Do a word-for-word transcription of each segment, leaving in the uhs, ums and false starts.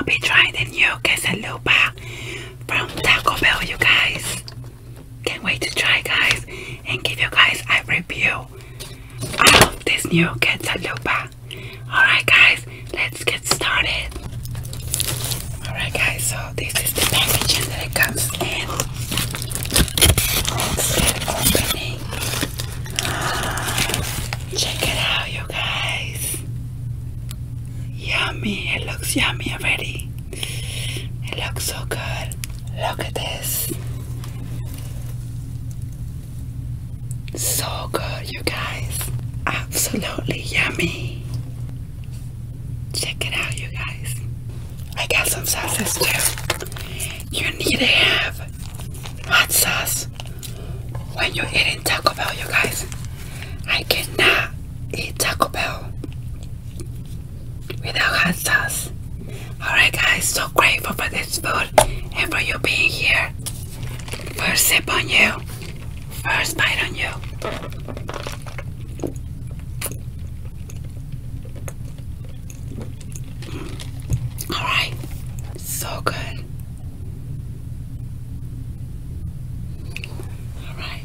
I'll be trying the new Quesalupa from Taco Bell, you guys. Can't wait to try, guys, and give you guys a review of this new Quesalupa. Alright guys, let's get started. Alright guys, so this is the packaging that it comes in. Let's get opening. Check it out, you guys. Yummy, it looks yummy already. It looks so good. Look at this. So good, you guys. Absolutely yummy. Check it out, you guys. I got some sauces too. You need to have hot sauce when you're eating Taco Bell, you guys. I cannot eat Taco Bell without hot sauce. Alright guys, so grateful for this food and for you being here. First sip on you. First bite on you. Alright, so good. Alright.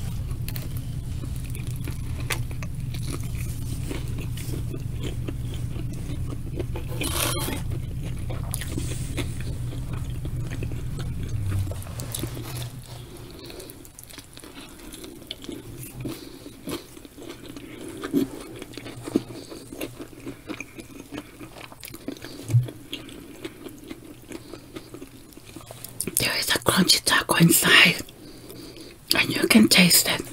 There is a crunchy taco inside, and you can taste it.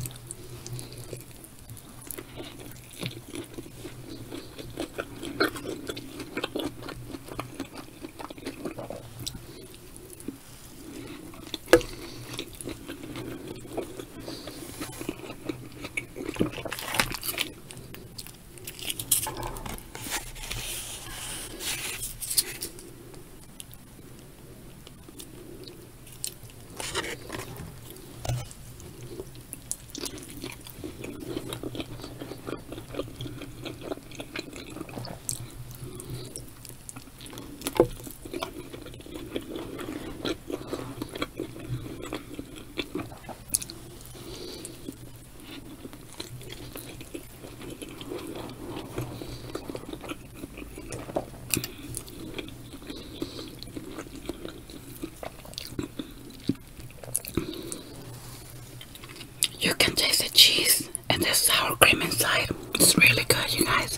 You can taste the cheese and the sour cream inside. It's really good, you guys.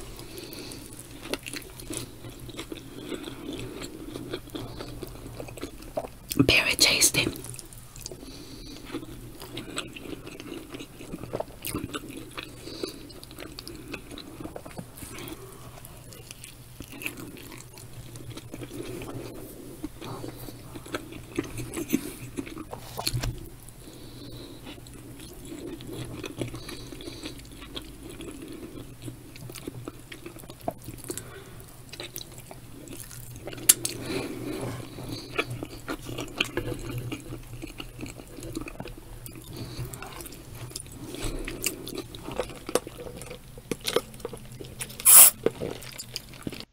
Very tasty.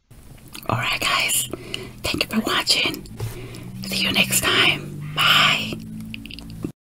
Alright guys, thank you for watching. See you next time. Bye.